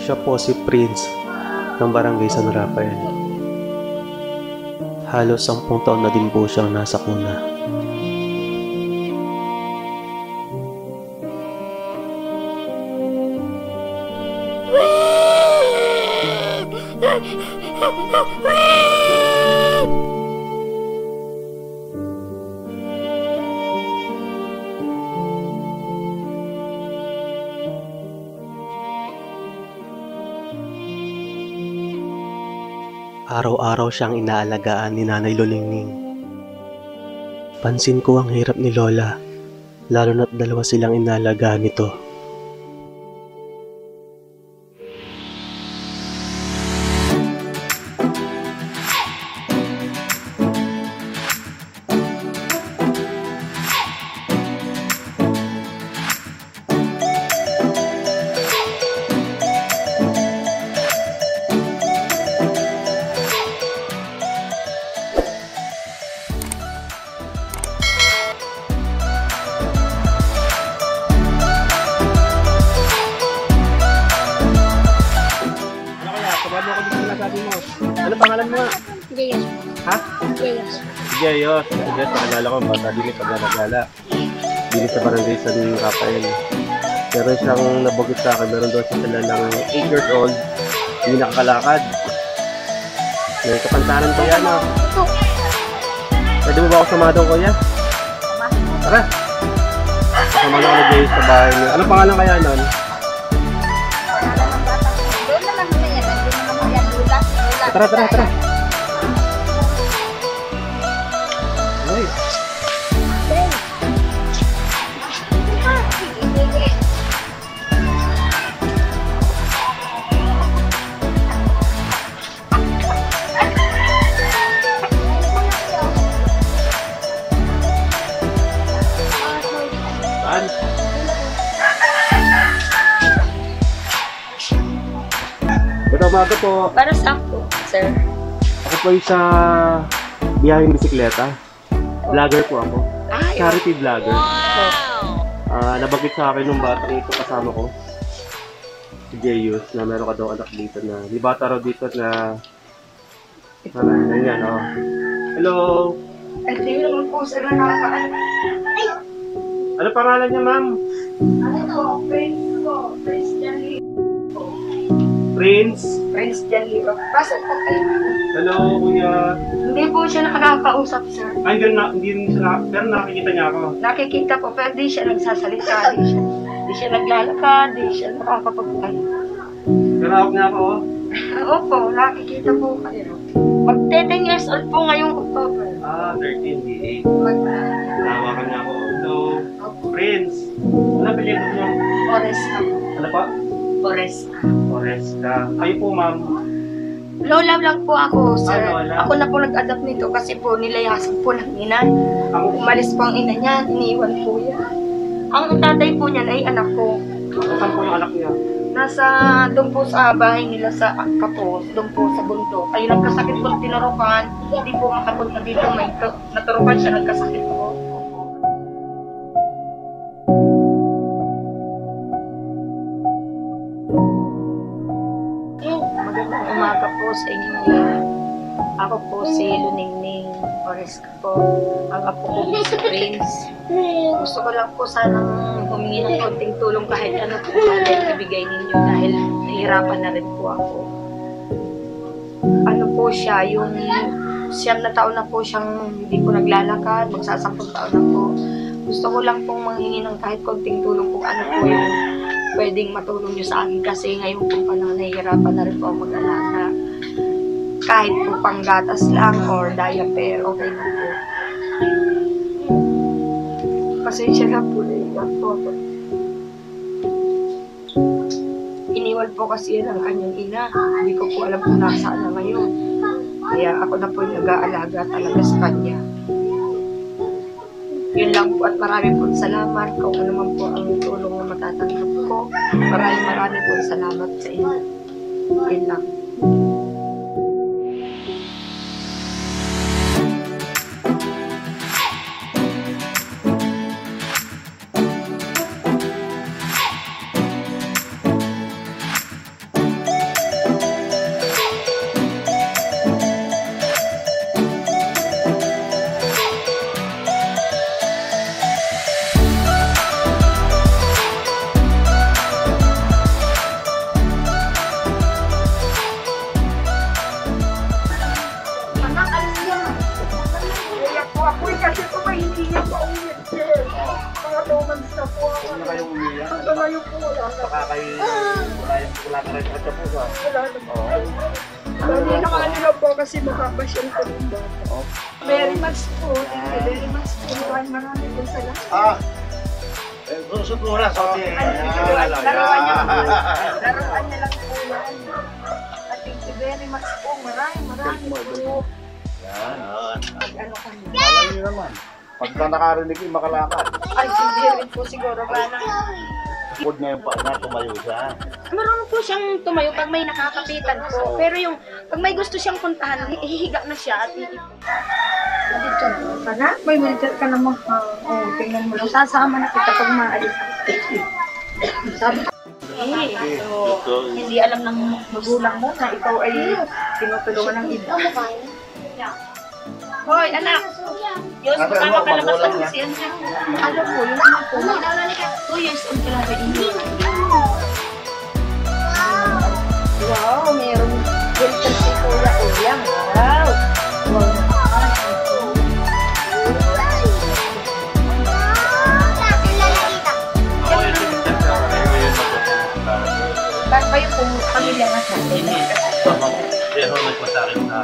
Siya po si Prince ng Barangay San Rafael. Halos 10 taon na din po siyang nasa kuna. Araw-araw siyang inaalagaan ni Nanay Luningning. Pansin ko ang hirap ni Lola, lalo na't 2 silang inaalagaan nito. Ano pangalan mo? Jayos. Ha? Jayos. Jayos. Jayos, nakalala ko, bata din ito nagala. Dili sa Barangay San Rafael. Pero siyang nabagot sa akin, meron daw sila ng 8 years old, hindi nakakalakad. May kapantanan ko yan, oh. Pwede mo ba ako sumado, kuya? Tara. Kasama na ako na Jayos sa bahay niyo. Ano pangalan kaya nun? Tara. Uy. Saan? Good umaga po. Para saan po, sir? Ako po yung sa biyaheng bisikleta. Vlogger po ako. Charity vlogger. Nabagit sa akin nung bata ito kasama ko. Si Jayus, na meron ka daw anak dito na. Di bata raw dito na... Ganyan, oh. Hello! Hindi naman po, sir, nakakaano. Ano pangalan niya, ma'am? Ano to? Prince po. Prince Janly. Prince? Prince Janly. Pasok po kayo. Hello, kuya. Hindi po siya nakakausap, sir. Ay, hindi siya pero nakikita niya ako. Nakikita po, pero di siya nagsasalita. Di siya naglalakad, di siya nakakapagpaano. Pero ako niya ako, oh. Opo, nakikita po kayo. Mag-10 years old po ngayong October. 13, di 8. Tawakan niya ako. Hello, Prince. Ano apelyido niyo? Oresta. Ano pa? Oresta. Oresta. Kayo po, ma'am. Lola lang po ako, sir. Lola. Ako na po nag-adapt nito kasi po nilayasan po ng ina. Umalis po ang ina niya, iniwan po yan. Ang tatay po niyan ay anak ko. Saan po yung anak niya? Nasa doon po sa bahay nila sa Kapos, doon po sa bundok. Ay nagkasakit po tinurukan, hindi po makapunta dito. May naturukan siya, nagkasakit po. Magandang umaga po sa inyong lahat. Ako po si Luningning Oresca po. Ang apo ko po si Prince. Gusto ko lang po sanang humingi ng konting tulong kahit ano po dahil ibigay ninyo dahil nahihirapan na rin po ako. Ano po siya, yung 9 na taon na po siyang hindi po naglalakad, magsasampung taon na po. Gusto ko lang pong manghingi ng kahit konting tulong kung ano po yung pwedeng matulong nyo sa akin kasi ngayon po panahon nahihirapan na rin po ang mag-alaga. Kahit po panggatas lang or diaper, okay na po. Pasensya na po na ilang po ako. Iniwan po kasi yan ang kanyang ina. Hindi ko po alam kung nasaan na ngayon. Kaya ako na po yung nag-aalaga talaga sa kanya. Yun lang po at maraming po salamat kung ano naman po ang tulong na matatanggap ko. Maraming po salamat sa inyo. Yun lang. Wala ka rin at sa pusa. Wala naman. Oo. Hindi naman nila po kasi makapasyon ko ng bata. Very much po. Thank you very much po. Maraming po salamat. Sutura, sorry. Laruan niya lang po. Laruan niya lang po yan. At thank you very much po. Maraming po. Yan. Ano kami? Alam niyo naman. Pagka nakarinig yung makalakad. Ay, hindi rin po siguro. Bala. Food ngayon pa na tumayo siya. Marunong po siyang tumayo pag may nakakapitan po. Pero yung, pag may gusto siyang puntahan, hihiga na siya at dito ka na? May wheelchair ka naman. Oo, tingnan mo lang. Sasama na kita pag maalis. Sabi ko, so, hindi alam ng magulang mo na ikaw ay tinutulungan ng iba. Hoy, anak! Diyos, paano ka labas ng siyan siya? Ano po, yung anak po, 2 years old ka lang rin. Wow, mayroong wheelchair si Kuya Uyang. Wow! Wow! Bakit ba yung pamilya na sa atin? Pero nagpasakin na.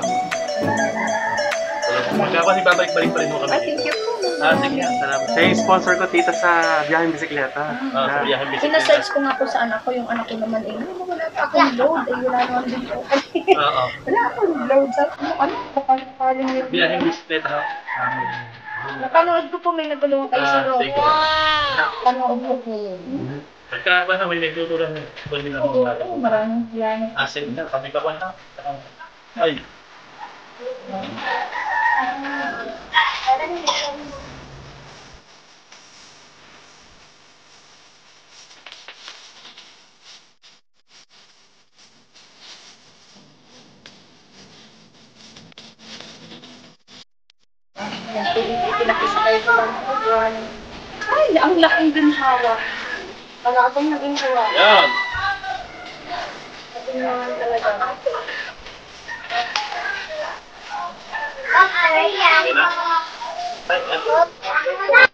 Magkakasi babalik-balik pa rin mo Ay, kami. thank you po. Sige, salamat. Siya yung sponsor ko, tita, sa biyaheng bisikleta. Sa biyahe bisikleta. Pinasearch ko nga po sa anak ko, yung anak ko naman eh, wala pa akong load, eh wala naman din po. Oo. Wala akong load sa kaling yun. Biyaheng bisikleta. Napanood ko po, may nagulungan kayo sa road. Sige. Panood ko po. Pagka ba may nagtuturan ng pwede na Oo, mga maraming yan. asin na, kami ka na. Ay. Pinakisakay ko lang po dyan. Ay, ang laking ginhawa. Wala akong naging hawa. Yan. Naging hawa talaga. Ay,